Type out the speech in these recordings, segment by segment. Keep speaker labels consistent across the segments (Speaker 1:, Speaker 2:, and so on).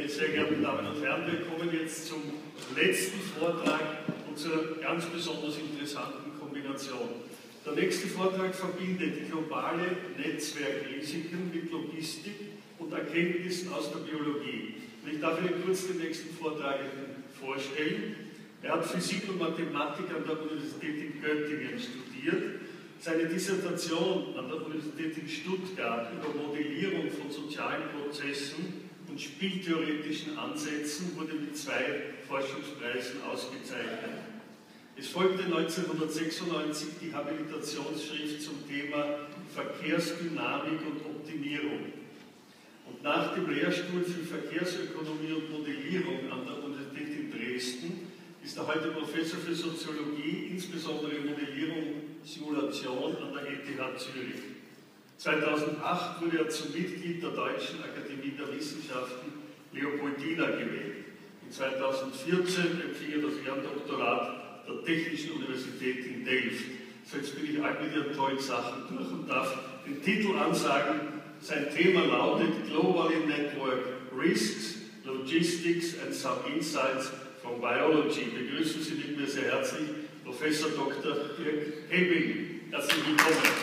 Speaker 1: Meine sehr geehrten Damen und Herren, wir kommen jetzt zum letzten Vortrag und zur ganz besonders interessanten Kombination. Der nächste Vortrag verbindet globale Netzwerkrisiken mit Logistik und Erkenntnissen aus der Biologie. Und ich darf Ihnen kurz den nächsten Vortragenden vorstellen. Er hat Physik und Mathematik an der Universität in Göttingen studiert. Seine Dissertation an der Universität in Stuttgart über Modellierung von sozialen Prozessen und spieltheoretischen Ansätzen wurde mit 2 Forschungspreisen ausgezeichnet. Es folgte 1996 die Habilitationsschrift zum Thema Verkehrsdynamik und Optimierung. Und nach dem Lehrstuhl für Verkehrsökonomie und Modellierung an der Universität in Dresden ist er heute Professor für Soziologie, insbesondere Modellierung, Simulation an der ETH Zürich. 2008 wurde er zum Mitglied der Deutschen Akademie der Wissenschaften Leopoldina gewählt. In 2014 empfing er das Ehrendoktorat der Technischen Universität in Delft. So, jetzt bin ich all mit Ihren tollen Sachen durch und darf den Titel ansagen. Sein Thema lautet Globally Network Risks, Logistics and Some Insights from Biology. Begrüßen Sie mit mir sehr herzlich Professor Dr. Dirk Hebing. Herzlich willkommen.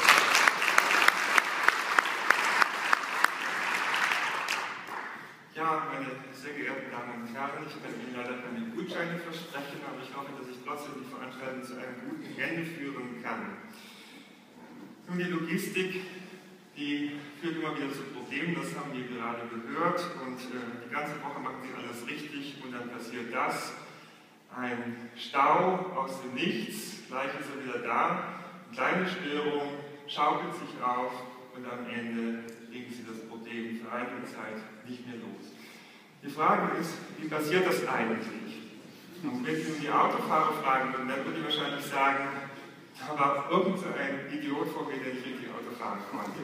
Speaker 2: Ja, meine sehr geehrten Damen und Herren, ich kann Ihnen leider keine Gutscheine versprechen, aber ich hoffe, dass ich trotzdem die Veranstaltung zu einem guten Ende führen kann. Nun, die Logistik, die führt immer wieder zu Problemen, das haben wir gerade gehört, und die ganze Woche machen sie alles richtig und dann passiert das. Ein Stau aus dem Nichts, gleich ist er wieder da, eine kleine Störung, schaukelt sich auf und am Ende kriegen Sie das Problem für einige Zeit nicht mehr los. Die Frage ist, wie passiert das eigentlich? Und wenn Sie die Autofahrer fragen würden, dann würde ich wahrscheinlich sagen, da war irgend so ein Idiot vor mir, der nicht richtig Auto fahren konnte.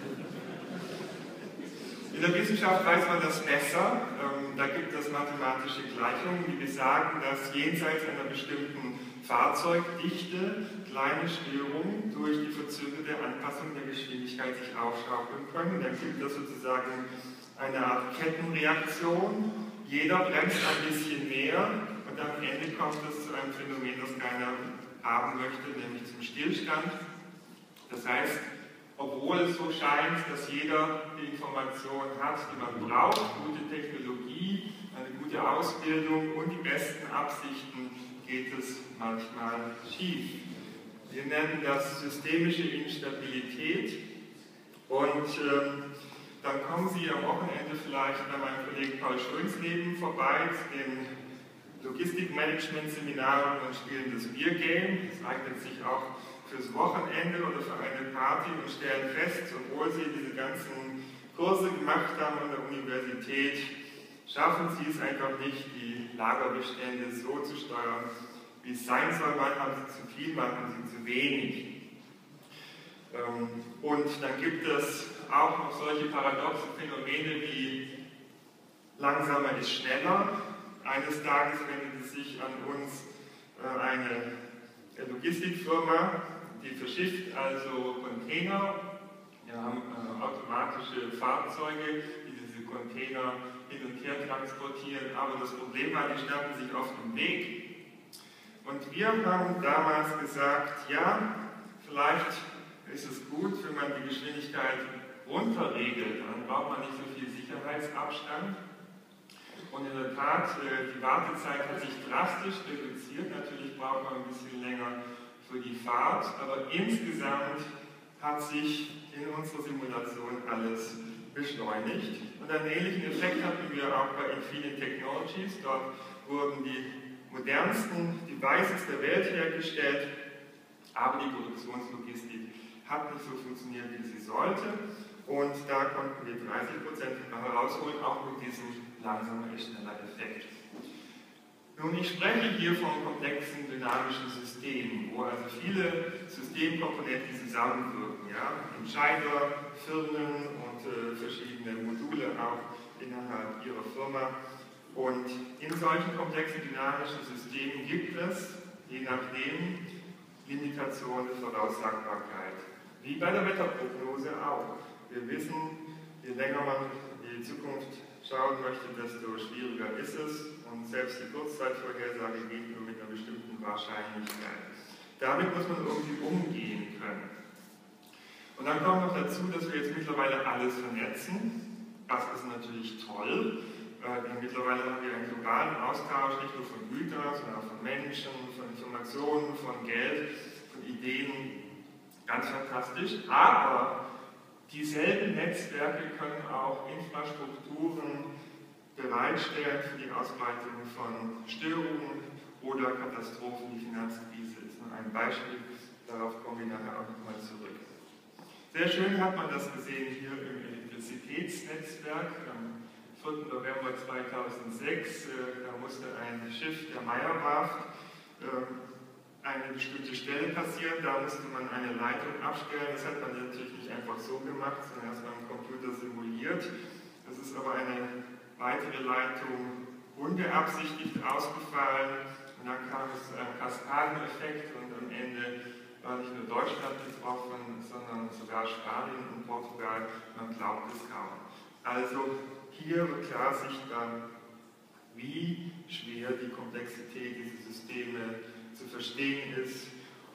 Speaker 2: In der Wissenschaft weiß man das besser. Da gibt es mathematische Gleichungen, die besagen, dass jenseits einer bestimmten Fahrzeugdichte kleine Störungen durch die verzögerte Anpassung der Geschwindigkeit sich aufschaukeln können. Dann gibt es sozusagen eine Art Kettenreaktion. Jeder bremst ein bisschen mehr und am Ende kommt es zu einem Phänomen, das keiner haben möchte, nämlich zum Stillstand. Das heißt, obwohl es so scheint, dass jeder die Information hat, die man braucht, gute Technologie, eine gute Ausbildung und die besten Absichten, geht es manchmal schief. Wir nennen das systemische Instabilität und dann kommen Sie am Wochenende vielleicht bei meinem Kollegen Paul Schönsleben vorbei zu den Logistikmanagement-Seminaren und spielen das Biergame. Das eignet sich auch fürs Wochenende oder für eine Party und stellen fest, obwohl Sie diese ganzen Kurse gemacht haben an der Universität, schaffen Sie es einfach nicht, die Lagerbestände so zu steuern, wie es sein soll. Mal haben Sie zu viel, mal haben Sie zu wenig. Und dann gibt es auch noch solche paradoxe Phänomene wie langsamer ist schneller. Eines Tages wendet sich an uns eine Logistikfirma, die verschifft also Container. Wir haben automatische Fahrzeuge, die diese Container hin und her transportieren, aber das Problem war, die standen sich auf dem Weg. Und wir haben damals gesagt, ja, vielleicht ist es gut, wenn man die Geschwindigkeit runterregelt, dann braucht man nicht so viel Sicherheitsabstand. Und in der Tat, die Wartezeit hat sich drastisch reduziert. Natürlich braucht man ein bisschen länger für die Fahrt, aber insgesamt hat sich in unserer Simulation alles beschleunigt. Und einen ähnlichen Effekt hatten wir auch bei Infineon Technologies. Dort wurden die modernsten Devices der Welt hergestellt, aber die Produktionslogistik hat nicht so funktioniert, wie sie sollte. Und da konnten wir 30% herausholen, auch mit diesem langsamer ist schneller Effekt. Nun, ich spreche hier von komplexen dynamischen Systemen, wo also viele Systemkomponenten zusammenwirken. Ja? Entscheider, Firmen und verschiedene Module auch innerhalb ihrer Firma. Und in solchen komplexen dynamischen Systemen gibt es, je nachdem, Limitationen der Voraussagbarkeit. Wie bei der Wetterprognose auch. Wir wissen, je länger man die Zukunft schauen möchte, desto schwieriger ist es. Und selbst die Kurzzeitvorhersage geht nur mit einer bestimmten Wahrscheinlichkeit. Damit muss man irgendwie umgehen können. Und dann kommt noch dazu, dass wir jetzt mittlerweile alles vernetzen. Das ist natürlich toll. Mittlerweile haben wir einen globalen Austausch, nicht nur von Gütern, sondern auch von Menschen, von Informationen, von Geld, von Ideen. Ganz fantastisch. Aber dieselben Netzwerke können auch Infrastrukturen bereitstellen für die Ausbreitung von Störungen oder Katastrophen. Die Finanzkrise ist nur ein Beispiel, darauf kommen wir nachher auch nochmal zurück. Sehr schön hat man das gesehen hier im Elektrizitätsnetzwerk. Am 4. November 2006, da musste ein Schiff der Meierwerft eine bestimmte Stelle passieren, da musste man eine Leitung abstellen. Das hat man natürlich nicht einfach so gemacht, sondern erstmal am Computer simuliert. Das ist aber eine weitere Leitung unbeabsichtigt ausgefallen und dann kam es zu einem Kaskadeneffekt und am Ende war nicht nur Deutschland betroffen, sondern sogar Spanien und Portugal. Man glaubt es kaum. Also hier wird klar sichtbar, wie schwer die Komplexität dieser Systeme zu verstehen ist.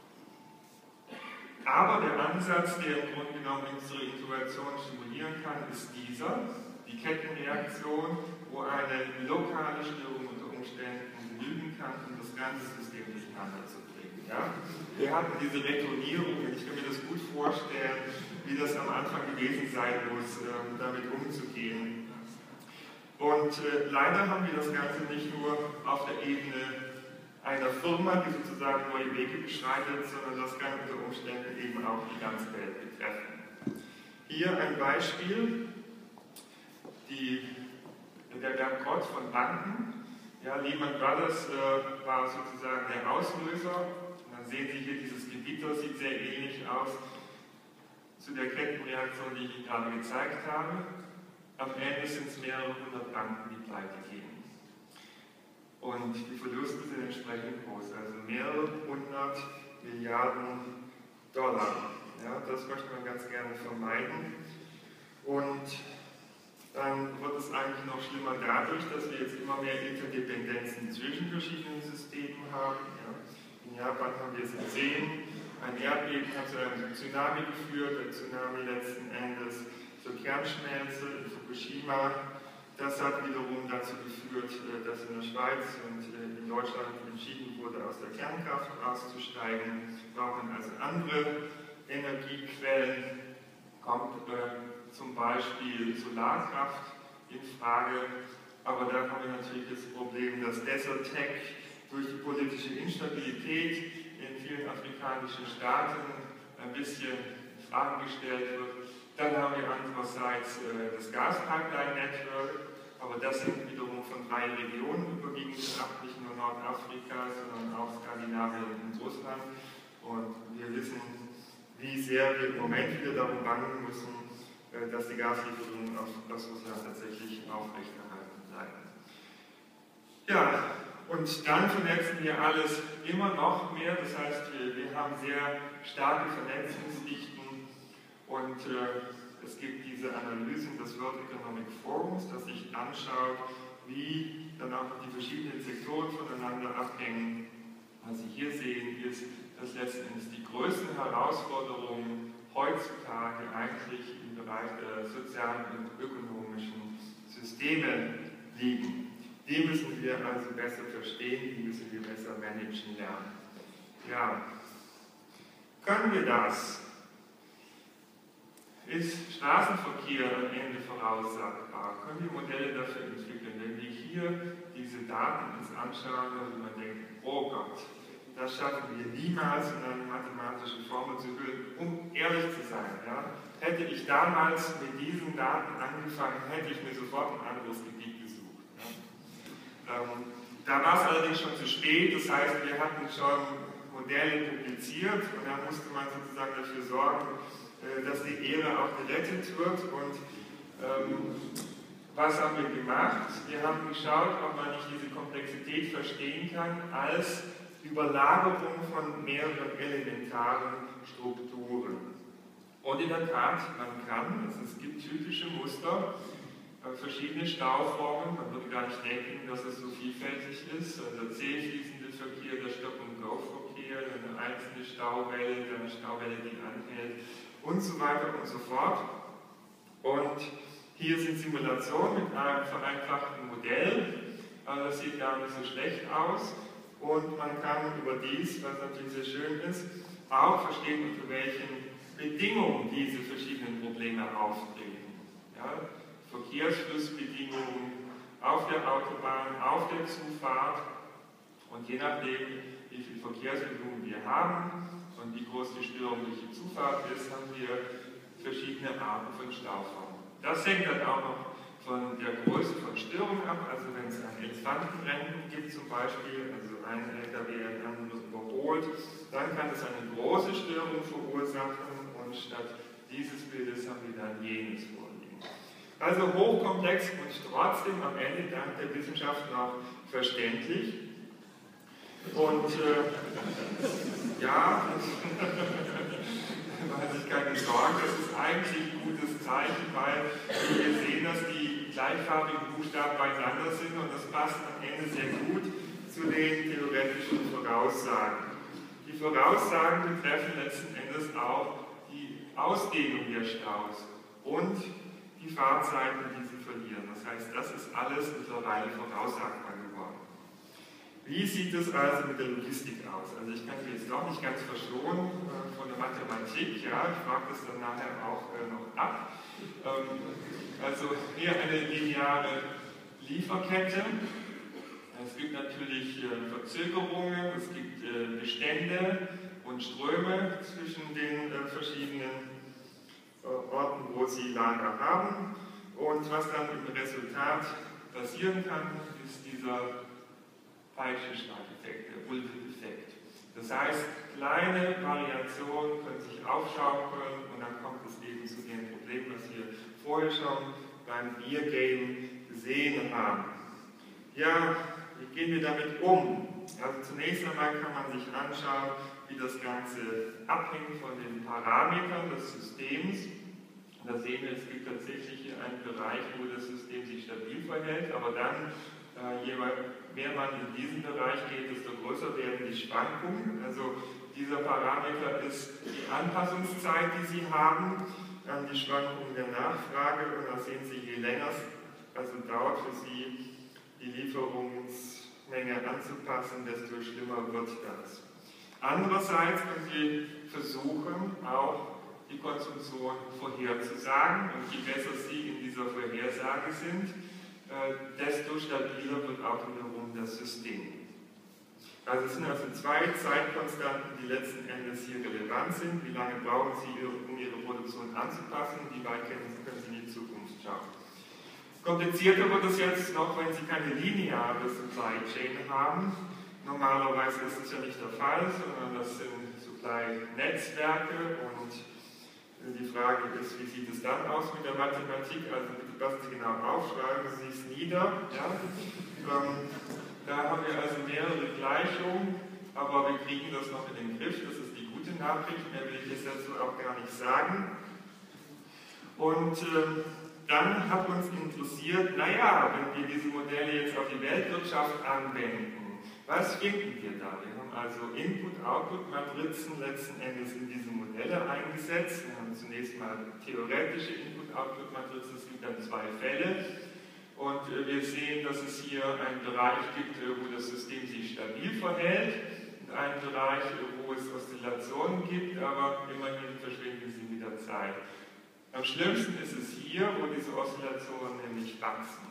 Speaker 2: Aber der Ansatz, der im Grunde genommen unsere Intuition stimulieren kann, ist dieser. Die Kettenreaktion, wo eine lokale Störung unter Umständen genügen kann, um das ganze System durcheinander zu bringen. Ja? Wir hatten diese Retournierung, und ich kann mir das gut vorstellen, wie das am Anfang gewesen sein muss, damit umzugehen. Und leider haben wir das Ganze nicht nur auf der Ebene einer Firma, die sozusagen neue Wege beschreitet, sondern das kann unter Umständen eben auch die ganze Welt betreffen. Hier ein Beispiel. Der Bankrott von Banken. Ja, Lehman Brothers war sozusagen der Auslöser. Und dann sehen Sie hier, dieses Gewitter sieht sehr ähnlich aus zu der Kettenreaktion, die ich Ihnen gerade gezeigt habe. Am Ende sind es mehrere hundert Banken, die pleite gehen. Und die Verluste sind entsprechend groß, also mehrere 100 Milliarden Dollar. Ja, das möchte man ganz gerne vermeiden. Und dann wird es eigentlich noch schlimmer dadurch, dass wir jetzt immer mehr Interdependenzen zwischen verschiedenen Systemen haben. Ja. In Japan haben wir es gesehen, ein Erdbeben hat zu einem Tsunami geführt, der Tsunami letzten Endes zur Kernschmelze in Fukushima. Das hat wiederum dazu geführt, dass in der Schweiz und in Deutschland entschieden wurde, aus der Kernkraft auszusteigen. Wir brauchen also andere Energiequellen, kommt zum Beispiel Solarkraft in Frage, aber da haben wir natürlich das Problem, dass Desertec durch die politische Instabilität in vielen afrikanischen Staaten ein bisschen in Frage gestellt wird. Dann haben wir andererseits das Gaspipeline-Network, aber das hängt wiederum von 3 Regionen überwiegend ab, nicht nur Nordafrika, sondern auch Skandinavien und Russland. Und wir wissen, wie sehr wir im Moment wieder darum bangen müssen, dass die Gaslieferungen aus Russland tatsächlich aufrechterhalten bleiben. Ja, und dann vernetzen wir alles immer noch mehr, das heißt, wir haben sehr starke Vernetzungsdichten und es gibt diese Analysen des World Economic Forums, das sich anschaut, wie dann auch die verschiedenen Sektoren voneinander abhängen. Was Sie hier sehen, ist, dass letzten Endes die größten Herausforderungen heutzutage eigentlich im Bereich der sozialen und ökonomischen Systeme liegen. Die müssen wir also besser verstehen, die müssen wir besser managen lernen. Ja, können wir das? Ist Straßenverkehr am Ende voraussagbar? Können wir Modelle dafür entwickeln? Wenn wir hier diese Daten uns anschauen, dann wird man denken, oh Gott, das schaffen wir niemals in eine mathematische Formel zu hüllen, um ehrlich zu sein. Ja? Hätte ich damals mit diesen Daten angefangen, hätte ich mir sofort ein anderes Gebiet gesucht. Ja? Da war es allerdings schon zu spät, das heißt, wir hatten schon Modelle publiziert und dann musste man sozusagen dafür sorgen, dass die Ehre auch gerettet wird. Und was haben wir gemacht? Wir haben geschaut, ob man nicht diese Komplexität verstehen kann als Überlagerung von mehreren elementaren Strukturen. Und in der Tat, man kann, es gibt typische Muster, verschiedene Stauformen. Man würde gar nicht denken, dass es so vielfältig ist. Also zäh fließende Verkehr, der Stop-and-Go-Verkehr, eine einzelne Stauwelle, dann eine Stauwelle, die anhält und so weiter und so fort. Und hier sind Simulationen mit einem vereinfachten Modell. Also das sieht gar nicht so schlecht aus. Und man kann überdies, was natürlich sehr schön ist, auch verstehen, unter welchen Bedingungen diese verschiedenen Probleme auftreten. Ja? Verkehrsflussbedingungen auf der Autobahn, auf der Zufahrt, und je nachdem, wie viel Verkehrsvolumen wir haben und wie groß die Störung durch die Zufahrt ist, haben wir verschiedene Arten von Stauformen. Das hängt dann auch noch von der Größe von Störungen ab. Also wenn es ein Elefantenrennen gibt zum Beispiel, also ein LKW einen anderen überholt, dann kann es eine große Störung verursachen, und statt dieses Bildes haben wir dann jenes vorliegen. Also hochkomplex und trotzdem am Ende dank der Wissenschaft noch verständlich. Und ja, mache sich keine Sorgen, das ist eigentlich ein gutes Zeichen, weil wir sehen, dass die gleichfarbigen Buchstaben beieinander sind, und das passt am Ende sehr gut zu den theoretischen Voraussagen. Die Voraussagen betreffen letzten Endes auch die Ausdehnung der Staus und die Fahrzeiten, die sie verlieren. Das heißt, das ist alles mittlerweile voraussagbar geworden. Wie sieht es also mit der Logistik aus? Also ich kann mich jetzt noch nicht ganz verschonen von der Mathematik, ja, ich frage das dann nachher auch noch ab. Also hier eine lineare Lieferkette. Es gibt natürlich Verzögerungen, es gibt Bestände und Ströme zwischen den verschiedenen Orten, wo sie Lager haben. Und was dann im Resultat passieren kann, ist dieser Peitschenschlag-Effekt, der Ulve-Effekt. Das heißt, kleine Variationen können sich aufschaukeln, und dann kommt es eben zu dem Problem, was wir vorher schon beim Biergame gesehen haben. Ja, wie gehen wir damit um? Also zunächst einmal kann man sich anschauen, wie das Ganze abhängt von den Parametern des Systems. Und da sehen wir, es gibt tatsächlich hier einen Bereich, wo das System sich stabil verhält, aber dann, je mehr man in diesen Bereich geht, desto größer werden die Schwankungen. Also dieser Parameter ist die Anpassungszeit, die Sie haben an die Schwankungen der Nachfrage, und da sehen Sie, je länger es also dauert für Sie, die Lieferungsmenge anzupassen, desto schlimmer wird das. Andererseits können Sie versuchen, auch die Konsumption vorherzusagen, und je besser Sie in dieser Vorhersage sind, desto stabiler wird auch wiederum das System. Also es sind also zwei Zeitkonstanten, die letzten Endes hier relevant sind. Wie lange brauchen Sie, um Ihre Produktion anzupassen? Wie weit können Sie in die Zukunft schauen? Komplizierter wird es jetzt noch, wenn Sie keine lineare Supply Chain haben. Normalerweise ist das ja nicht der Fall, sondern das sind Supply-Netzwerke, und die Frage ist, wie sieht es dann aus mit der Mathematik? Also bitte passen Sie genau auf, schreiben Sie es nieder. Ja? Da haben wir also mehrere Gleichungen, aber wir kriegen das noch in den Griff, das ist die gute Nachricht, mehr will ich jetzt dazu auch gar nicht sagen. Und dann hat uns interessiert, naja, wenn wir diese Modelle jetzt auf die Weltwirtschaft anwenden, was finden wir da? Wir haben also Input-Output-Matrizen letzten Endes in diese Modelle eingesetzt. Wir haben zunächst mal theoretische Input-Output-Matrizen, es gibt dann zwei Fälle. Und wir sehen, dass es hier einen Bereich gibt, wo das System sich stabil verhält, und einen Bereich, wo es Oszillationen gibt, aber immerhin verschwinden sie mit der Zeit. Am schlimmsten ist es hier, wo diese Oszillationen nämlich wachsen.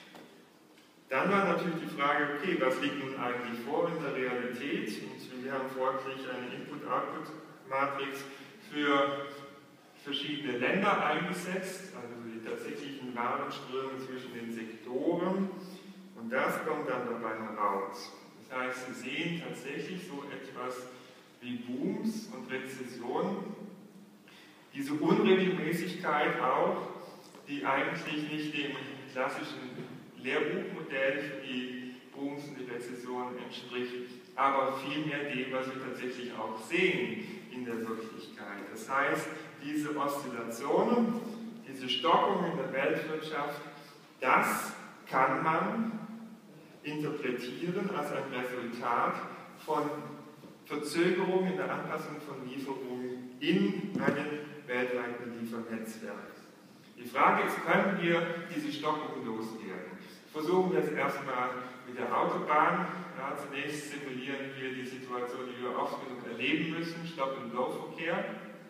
Speaker 2: Dann war natürlich die Frage, okay, was liegt nun eigentlich vor in der Realität? Und wir haben folglich eine Input-Output-Matrix für verschiedene Länder eingesetzt, also die tatsächlichen Warenströme zwischen den Sektoren, und das kommt dann dabei heraus. Das heißt, Sie sehen tatsächlich so etwas wie Booms und Rezessionen, diese Unregelmäßigkeit auch, die eigentlich nicht dem klassischen Lehrbuchmodell für die Booms und die Rezessionen entspricht, aber vielmehr dem, was wir tatsächlich auch sehen in der Wirklichkeit. Das heißt, diese Oszillationen, diese Stockungen in der Weltwirtschaft Das kann man interpretieren als ein Resultat von Verzögerungen in der Anpassung von Lieferungen in einem weltweiten Liefernetzwerk. Die Frage ist, können wir diese Stockung loswerden? Versuchen wir es erstmal mit der Autobahn. Ja, zunächst simulieren wir die Situation, die wir oft genug erleben müssen, Stop-and-Go-Verkehr.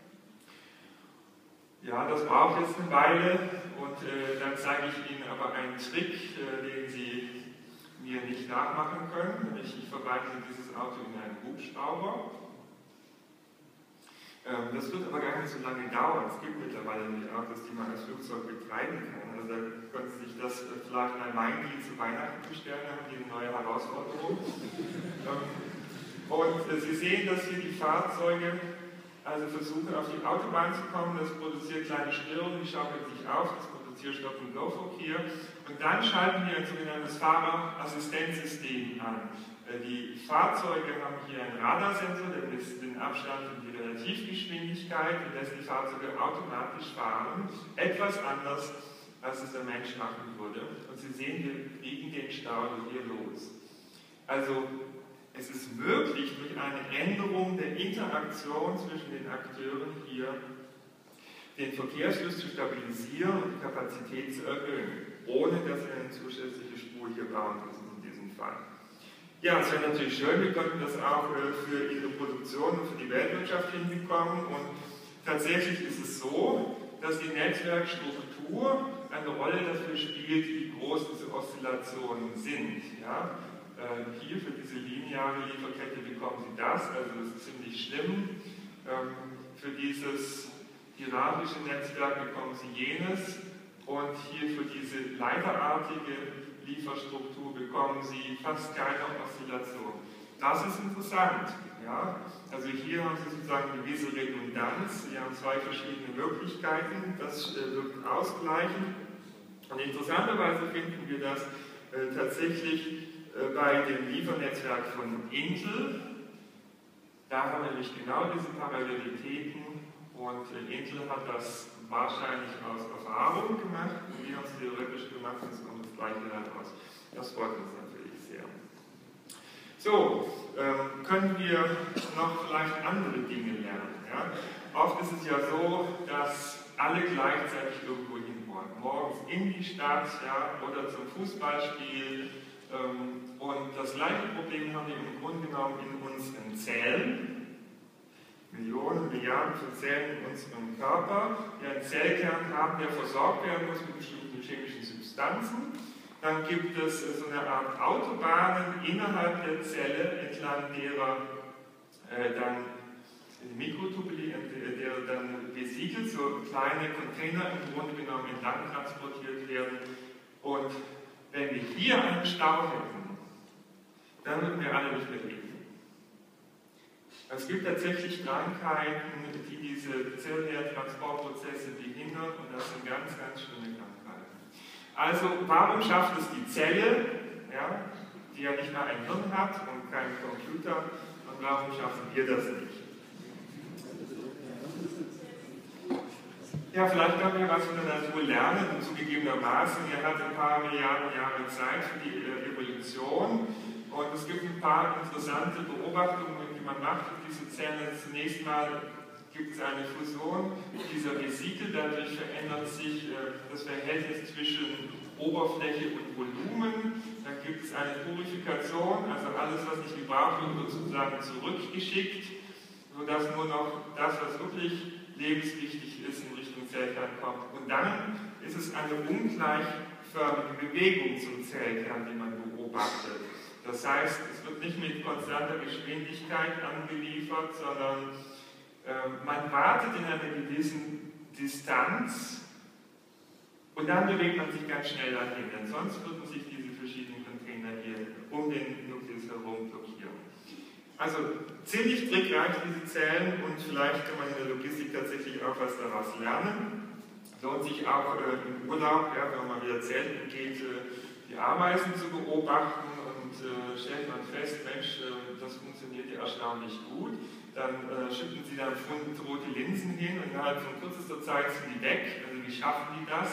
Speaker 2: Ja, das braucht jetzt eine Weile und dann zeige ich Ihnen aber einen Trick, den Sie mir nicht nachmachen können, nämlich ich verwandle dieses Auto in einen Hubschrauber. Das wird aber gar nicht so lange dauern. Es gibt mittlerweile die Autos, die man als Flugzeug betreiben kann. Also da können Sie sich das vielleicht mal Weindeal zu Weihnachten bestellen, da haben die eine neue Herausforderung. Und Sie sehen, dass hier die Fahrzeuge also versuchen, auf die Autobahn zu kommen. Das produziert kleine Störungen, die schaukeln sich auf, das produziert Stop-and-Go-Verkehr. Und dann schalten wir ein sogenanntes Fahrerassistenzsystem an. Die Fahrzeuge haben hier einen Radarsensor, der misst den Abstand und die Relativgeschwindigkeit und lässt die Fahrzeuge automatisch fahren. Etwas anders, als es der Mensch machen würde. Und Sie sehen, wir kriegen den Stau hier los. Also, es ist möglich, durch eine Änderung der Interaktion zwischen den Akteuren hier den Verkehrsfluss zu stabilisieren und die Kapazität zu erhöhen, ohne dass wir eine zusätzliche Spur hier bauen müssen in diesem Fall. Ja, es wäre natürlich schön, wir könnten das auch für Ihre Produktion und für die Weltwirtschaft hinbekommen. Und tatsächlich ist es so, dass die Netzwerkstruktur eine Rolle dafür spielt, wie groß diese Oszillationen sind. Ja? Hier für diese lineare Lieferkette bekommen Sie das, also das ist ziemlich schlimm. Für dieses hierarchische Netzwerk bekommen Sie jenes und hier für diese leiterartige Lieferstruktur bekommen Sie fast keine Oszillation. Das ist interessant. Ja? Also hier haben Sie sozusagen eine gewisse Redundanz. Sie haben zwei verschiedene Möglichkeiten, das wird ausgleichen. Und interessanterweise finden wir das tatsächlich bei dem Liefernetzwerk von Intel. Da haben wir nämlich genau diese Parallelitäten und Intel hat das wahrscheinlich aus Erfahrung gemacht und wir haben es theoretisch gemacht und es kommt das Gleiche heraus. Das freut uns natürlich sehr. So, können wir noch vielleicht andere Dinge lernen. Ja? Oft ist es ja so, dass alle gleichzeitig irgendwo hin wollen. Morgens in die Stadt, ja, oder zum Fußballspiel. Und das gleiche Problem haben wir im Grunde genommen in unseren Zellen. Millionen, Milliarden von Zellen in unserem Körper, die einen Zellkern haben, der versorgt werden muss mit bestimmten chemischen Substanzen. Dann gibt es so eine Art Autobahnen innerhalb der Zelle, entlang derer dann Mikrotubuli, der dann Vesikel, so kleine Container im Grunde genommen entlang transportiert werden. Und wenn wir hier einen Stau hätten, dann würden wir alle nicht mehr leben. Es gibt tatsächlich Krankheiten, die diese zellulären Transportprozesse behindern und das sind ganz, ganz schlimme Krankheiten. Also warum schafft es die Zelle, ja, die ja nicht mal ein Hirn hat und keinen Computer, und warum schaffen wir das nicht? Ja, vielleicht können wir was von der Natur lernen, und zugegebenermaßen, er hat ein paar Milliarden Jahre Zeit für die Evolution und es gibt ein paar interessante Beobachtungen, die man macht auf diese Zellen. Zunächst mal gibt es eine Fusion dieser Vesikel, dadurch verändert sich das Verhältnis zwischen Oberfläche und Volumen, dann gibt es eine Purifikation, also alles, was nicht gebraucht wird, wird sozusagen zurückgeschickt, sodass nur noch das, was wirklich lebenswichtig ist, in Richtung Zellkern kommt. Und dann ist es eine ungleichförmige Bewegung zum Zellkern, die man beobachtet. Das heißt, es wird nicht mit konstanter Geschwindigkeit angeliefert, sondern man wartet in einer gewissen Distanz und dann bewegt man sich ganz schnell dahin, denn sonst würden sich diese verschiedenen Container hier um den Nukleus herum blockieren. Also ziemlich trickreich diese Zellen und vielleicht kann man in der Logistik tatsächlich auch was daraus lernen. Lohnt sich auch im Urlaub, ja, wenn man wieder zelten geht, die Ameisen zu beobachten und stellt man fest, Mensch, das funktioniert ja erstaunlich gut. Dann schütten sie dann rote Linsen hin und innerhalb von kürzester Zeit sind die weg. Also wie schaffen die das?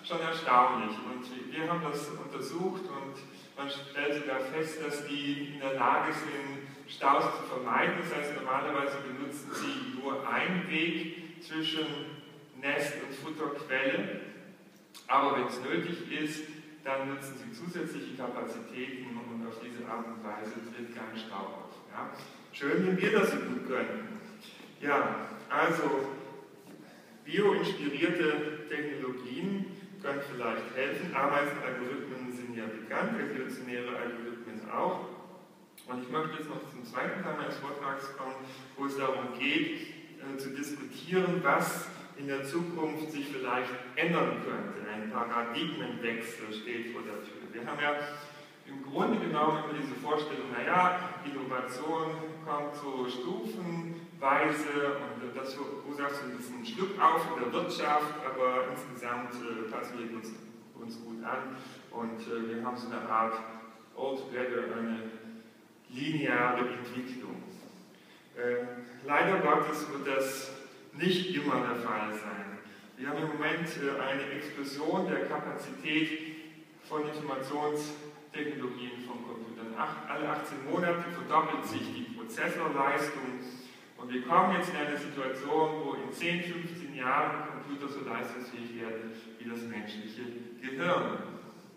Speaker 2: schon erstaunlich. Und wir haben das untersucht und man stellt sogar fest, dass die in der Lage sind, Staus zu vermeiden. Das heißt, normalerweise benutzen sie nur einen Weg zwischen Nest und Futterquelle. Aber wenn es nötig ist, dann nutzen sie zusätzliche Kapazitäten und auf diese Art und Weise tritt kein Stau auf. Ja? Schön, wenn wir das so gut können. Ja, also bioinspirierte Technologien können vielleicht helfen. Ameisenalgorithmen sind ja bekannt, evolutionäre Algorithmen auch. Und ich möchte jetzt noch zum zweiten Teil meines Vortrags kommen, wo es darum geht, zu diskutieren, was in der Zukunft sich vielleicht ändern könnte. Ein Paradigmenwechsel steht vor der Tür. Wir haben ja im Grunde genommen immer diese Vorstellung, naja, Innovation kommt so stufenweise und das verursacht so ein bisschen Schluck auf in der Wirtschaft, aber insgesamt passen wir uns gut an und wir haben so eine Art altogether eine lineare Entwicklung. Leider Gottes wird das nicht immer der Fall sein. Wir haben im Moment eine Explosion der Kapazität von Informationstechnologien von Computern. Alle 18 Monate verdoppelt sich die Prozessorleistung und wir kommen jetzt in eine Situation, wo in 10, 15 Jahren Computer so leistungsfähig werden wie das menschliche Gehirn.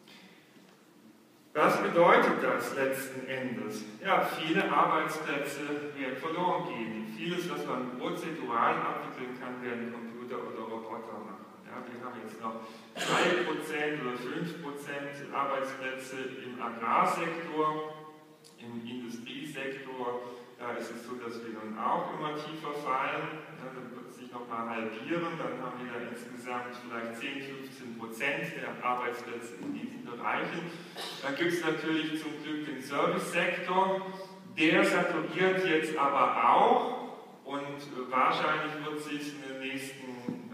Speaker 2: Was bedeutet das letzten Endes? Ja, viele Arbeitsplätze werden verloren gehen. Vieles, was man prozedural abwickeln kann, werden Computer oder Roboter machen. Ja, wir haben jetzt noch 3% oder 5% Arbeitsplätze im Agrarsektor, im Industriesektor. Da ist es so, dass wir nun auch immer tiefer fallen. Ja, dann wird es sich nochmal halbieren. Dann haben wir da insgesamt vielleicht 10–15% der Arbeitsplätze in diesen Bereichen. Dann gibt es natürlich zum Glück den Servicesektor. Der saturiert jetzt aber auch. Und wahrscheinlich wird sich in den nächsten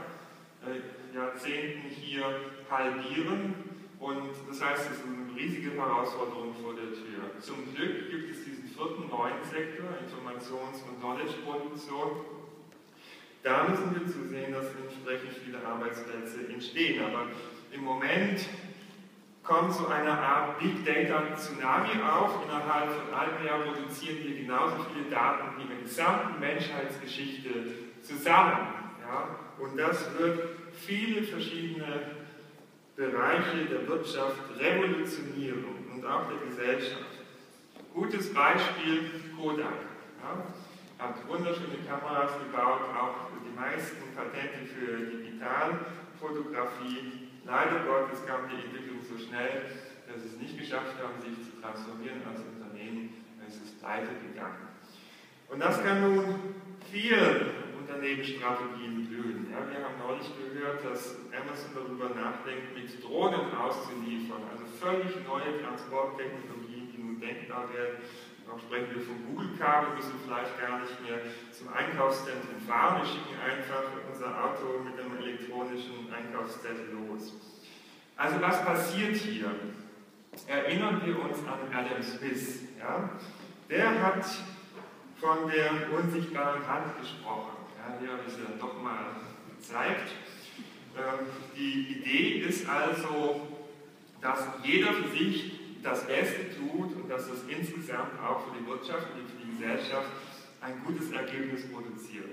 Speaker 2: Jahrzehnten hier halbieren. Und das heißt, es ist eine riesige Herausforderung vor der Tür. Zum Glück gibt es diesen vierten neuen Sektor, Informations- und Knowledge-Produktion. Da müssen wir zusehen, dass entsprechend viele Arbeitsplätze entstehen. Aber im Moment kommt so eine Art Big Data Tsunami auf. Innerhalb von einem Jahr produzieren wir genauso viele Daten wie in der gesamten Menschheitsgeschichte zusammen. Ja? Und das wird viele verschiedene Bereiche der Wirtschaft revolutionieren und auch der Gesellschaft. Gutes Beispiel Kodak. Ja? Hat wunderschöne Kameras gebaut, auch die meisten Patente für Digitalfotografie. Leider Gottes kam die Entwicklung so schnell, dass sie es nicht geschafft haben, sich zu transformieren als Unternehmen. Es ist pleite gegangen. Und das kann nun vielen Unternehmensstrategien blühen. Ja, wir haben neulich gehört, dass Amazon darüber nachdenkt, mit Drohnen auszuliefern. Also völlig neue Transporttechnologien, die nun denkbar werden. Auch sprechen wir von Google-Car, wir müssen vielleicht gar nicht mehr zum Einkaufszentrum fahren. Wir schicken einfach unser Auto mit einem elektronischen Einkaufszettel los. Also was passiert hier? Erinnern wir uns an Adam Smith. Ja? Der hat von der unsichtbaren Hand gesprochen. Ja, hier habe ich es ja doch mal gezeigt. Die Idee ist also, dass jeder für sich das Beste tut und dass es insgesamt auch für die Wirtschaft und für die Gesellschaft ein gutes Ergebnis produziert.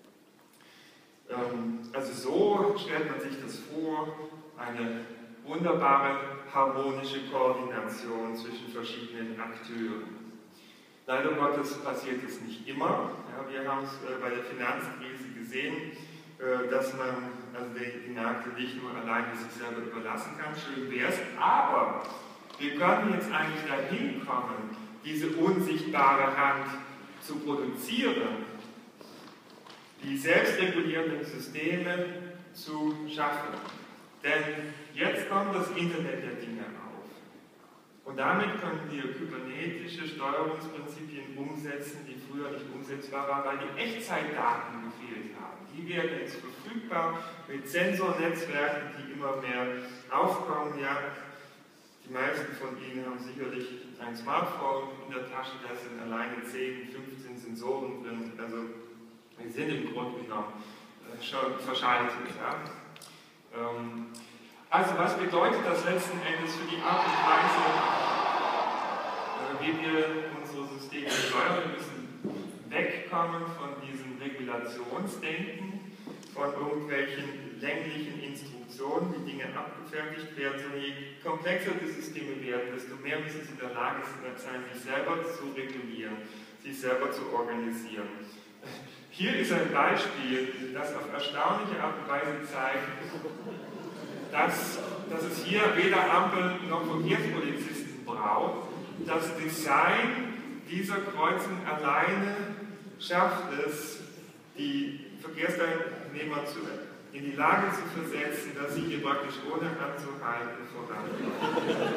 Speaker 2: Also so stellt man sich das vor, eine wunderbare harmonische Koordination zwischen verschiedenen Akteuren. Leider Gottes passiert es nicht immer. Ja, wir haben es bei der Finanzkrise gesehen, dass man die Märkte nicht nur alleine sich selber überlassen kann. Schön wäre es, aber wir können jetzt eigentlich dahin kommen, diese unsichtbare Hand zu produzieren, die selbstregulierenden Systeme zu schaffen. Denn jetzt kommt das Internet der Dinge auf. Und damit können wir kybernetische Steuerungsprinzipien umsetzen, die früher nicht umsetzbar waren, weil die Echtzeitdaten gefehlt haben. Die werden jetzt verfügbar mit Sensornetzwerken, die immer mehr aufkommen. Ja, die meisten von Ihnen haben sicherlich ein Smartphone in der Tasche, da sind alleine 10, 15 Sensoren drin. Also wir sind im Grunde genommen schon verschaltet. Ja? Also was bedeutet das letzten Endes für die Art und Weise, wie wir unsere Systeme steuern? Wir müssen wegkommen von diesem Regulationsdenken, von irgendwelchen länglichen Instruktionen, wie Dinge abgefertigt werden, sondern je komplexer die Systeme werden, desto mehr müssen sie in der Lage sein, sich selber zu regulieren, sich selber zu organisieren. Hier ist ein Beispiel, das auf erstaunliche Art und Weise zeigt, dass es hier weder Ampel noch Verkehrspolizisten braucht. Das Design dieser Kreuzung alleine schafft es, die Verkehrsteilnehmer in die Lage zu versetzen, dass sie hier praktisch ohne anzuhalten vorangehen.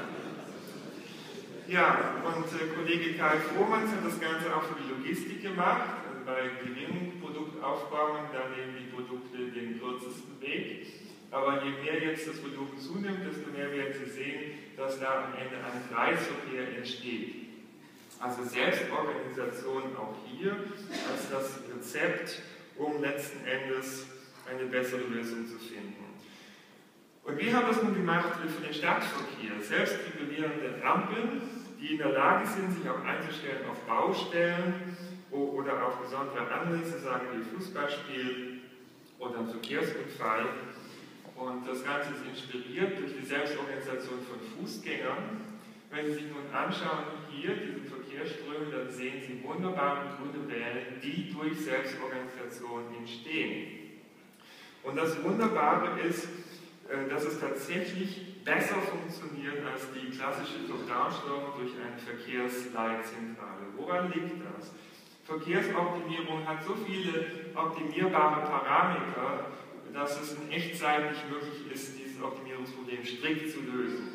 Speaker 2: Ja, und Kollege Karl Frohmanns hat das Ganze auch für die Logistik gemacht. Also bei geringem Produktaufbau, da nehmen die Produkte den kürzesten Weg. Aber je mehr jetzt das Volumen zunimmt, desto mehr werden Sie sehen, dass da am Ende ein Kreisverkehr entsteht. Also Selbstorganisation auch hier als das Rezept, um letzten Endes eine bessere Lösung zu finden. Und wir haben das nun gemacht für den Stadtverkehr. Selbstregulierende Ampeln, die in der Lage sind, sich auch einzustellen auf Baustellen oder auf besondere Anlässe, sagen wir Fußballspiel oder ein Verkehrsunfall. Und das Ganze ist inspiriert durch die Selbstorganisation von Fußgängern. Wenn Sie sich nun anschauen, hier diese Verkehrsströme, dann sehen Sie wunderbare grüne Wellen, die durch Selbstorganisation entstehen. Und das Wunderbare ist, dass es tatsächlich besser funktioniert als die klassische Top-Down-Steuerung durch eine Verkehrsleitzentrale. Woran liegt das? Verkehrsoptimierung hat so viele optimierbare Parameter, dass es in Echtzeit nicht möglich ist, dieses Optimierungsproblem strikt zu lösen.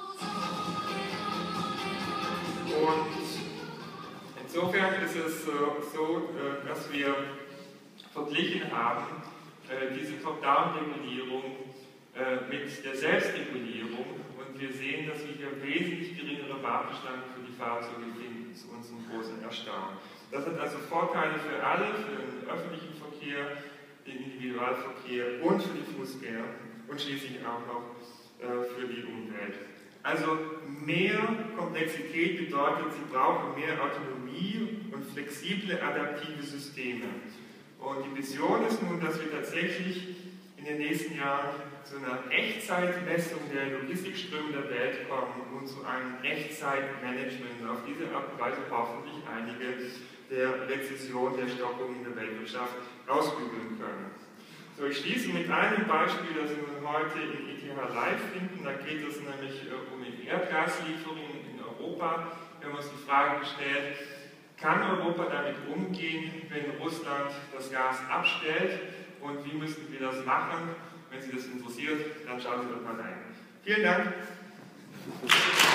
Speaker 2: Und insofern ist es so, dass wir verglichen haben, diese Top-Down-Regulierung mit der Selbstregulierung, und wir sehen, dass wir hier wesentlich geringere Warteschlangen für die Fahrzeuge finden, zu unserem großen Erstaunen. Das hat also Vorteile für alle, für den öffentlichen Verkehr, den Individualverkehr und für die Fußgänger und schließlich auch noch für die Umwelt. Also mehr Komplexität bedeutet, Sie brauchen mehr Autonomie und flexible, adaptive Systeme. Und die Vision ist nun, dass wir tatsächlich in den nächsten Jahren zu einer Echtzeitmessung der Logistikströme der Welt kommen und zu einem Echtzeitmanagement. Auf diese Art und Weise hoffentlich einige der Rezession, der Stockung in der Weltwirtschaft ausbügeln können. So, ich schließe mit einem Beispiel, das Sie nun heute in ETH Live finden. Da geht es nämlich um die Erdgaslieferungen in Europa. Wir haben uns die Frage gestellt, kann Europa damit umgehen, wenn Russland das Gas abstellt, und wie müssten wir das machen? Wenn Sie das interessiert, dann schauen Sie doch mal rein. Vielen Dank.